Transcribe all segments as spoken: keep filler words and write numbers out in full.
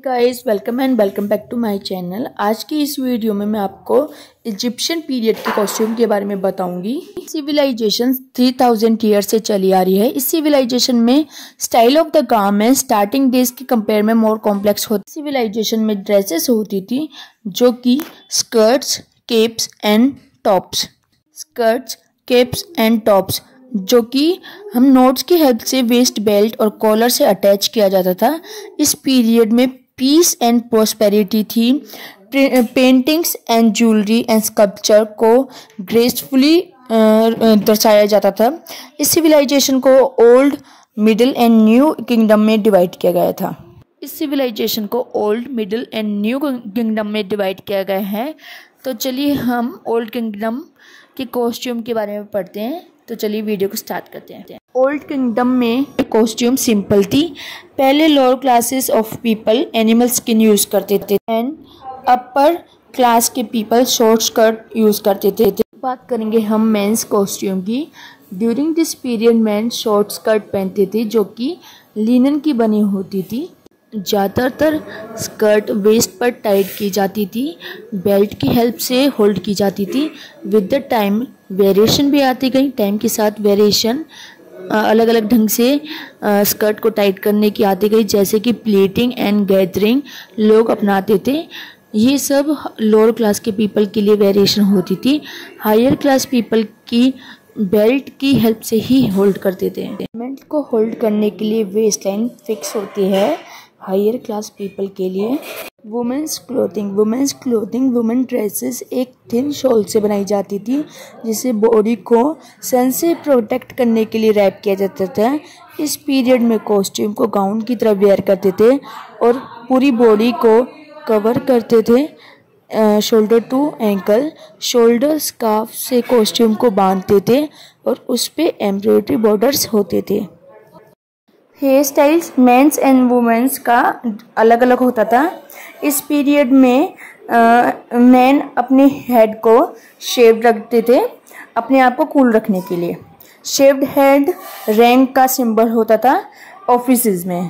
Guys, welcome and welcome back to my channel. आज की इस वीडियो में मैं आपको इजिप्शियन पीरियड के कॉस्ट्यूम के बारे में बताऊंगी। सिविलाइजेशन तीन हज़ार ईयर से चली आ रही है। इस सिविलाइजेशन में style of the garment starting days के कंपेयर में मोर कॉम्प्लेक्स होती। सिविलाइजेशन में ड्रेसेस होती थी जो कि skirts, capes and tops skirts capes and tops जो कि हम नोट्स की हेल्प से वेस्ट बेल्ट और कॉलर से अटैच किया जाता था। इस पीरियड में पीस एंड प्रोस्पेरिटी थी। Paintings and jewellery and sculpture को ग्रेसफुली दर्शाया जाता था। इस सिविलाइजेशन को old, middle and new kingdom में डिवाइड किया गया था। इस सिविलाइजेशन को old, middle and new kingdom में डिवाइड किया गया है। तो चलिए हम ओल्ड किंगडम के कॉस्ट्यूम के बारे में पढ़ते हैं। तो चलिए वीडियो को स्टार्ट करते हैं। ओल्ड किंगडम में कॉस्ट्यूम सिंपल थी। पहले lower classes of people animal skin use करते थे एंड अपर क्लास के पीपल शॉर्ट स्कर्ट यूज करते थे। बात करेंगे हम मेंस कॉस्ट्यूम की। During this period men short skirt पहनते थे जो कि लिनन की बनी होती थी। ज़्यादातर स्कर्ट वेस्ट पर टाइट की जाती थी, बेल्ट की हेल्प से होल्ड की जाती थी। विद द टाइम वेरिएशन भी आती गई। टाइम के साथ वेरिएशन अलग अलग ढंग से स्कर्ट को टाइट करने की आती गई, जैसे कि प्लीटिंग एंड गैदरिंग लोग अपनाते थे। ये सब लोअर क्लास के पीपल के लिए वेरिएशन होती थी। हायर क्लास पीपल की बेल्ट की हेल्प से ही होल्ड करते थे। बेल्ट को होल्ड करने के लिए वेस्ट लाइन फिक्स होती है। हायर क्लास पीपल के लिए women's clothing women's clothing women dresses एक थिन शॉल से बनाई जाती थी, जिसे बॉडी को सन से प्रोटेक्ट करने के लिए रैप किया जाता था। इस पीरियड में कॉस्ट्यूम को गाउन की तरह वेयर करते थे और पूरी बॉडी को कवर करते थे। Shoulder to ankle shoulder scarf से कॉस्ट्यूम को बांधते थे और उस पे एम्ब्रॉयडरी बॉर्डर्स होते थे। Hair styles men's and women's का अलग अलग होता था। इस पीरियड में मेन अपने हेड को शेव्ड रखते थे अपने आप को कूल रखने के लिए। शेव्ड हेड रैंक का सिंबल होता था ऑफिसेज में।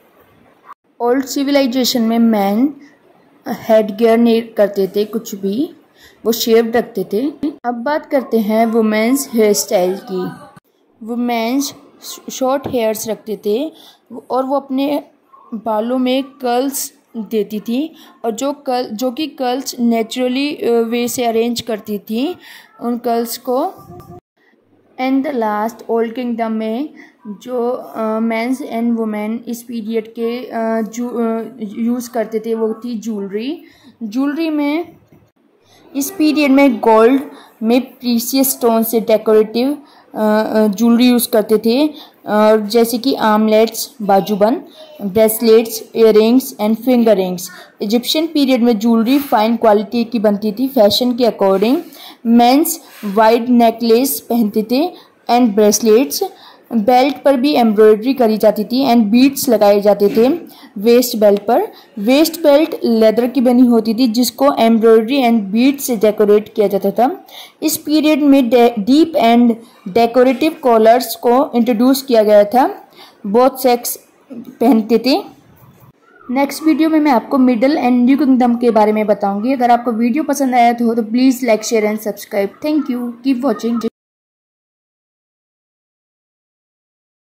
ओल्ड सिविलाइजेशन में मैन हेड गियर नहीं करते थे, कुछ भी वो शेव्ड रखते थे। अब बात करते हैं वुमेन्स हेयर स्टाइल की। वुमेन्स शॉर्ट हेयर्स रखते थे और वो अपने बालों में कर्ल्स देती थी और जो कर्ल जो कि कर्ल्स नेचुरली वे से अरेंज करती थी उन कर्ल्स को। And the last old kingdom में जो मेंस एंड वुमेन इस पीरियड के यूज़ करते थे वो थी ज्वेलरी। ज्वेलरी में इस पीरियड में गोल्ड में प्रीशियस स्टोन से डेकोरेटिव ज्वेलरी यूज़ करते थे, जैसे कि आर्मलेट्स, बाजूबंद, bracelets, earrings and finger rings. Egyptian period में ज्वेलरी फाइन क्वालिटी की बनती थी फैशन के अकॉर्डिंग। मेंस वाइड नेकलेस पहनते थे एंड ब्रेसलेट्स। बेल्ट पर भी एम्ब्रॉयडरी करी जाती थी एंड बीड्स लगाए जाते थे वेस्ट बेल्ट पर। वेस्ट बेल्ट लेदर की बनी होती थी जिसको एम्ब्रॉयडरी एंड बीड्स से डेकोरेट किया जाता था। इस पीरियड में डीप एंड डेकोरेटिव कॉलर्स को इंट्रोड्यूस किया गया था। बोथ सेक्स पहनते थे। नेक्स्ट वीडियो में मैं आपको मिडिल एंड न्यू किंगडम के बारे में बताऊंगी। अगर आपको वीडियो पसंद आया तो, तो please like, share and subscribe. Thank you. Keep watching.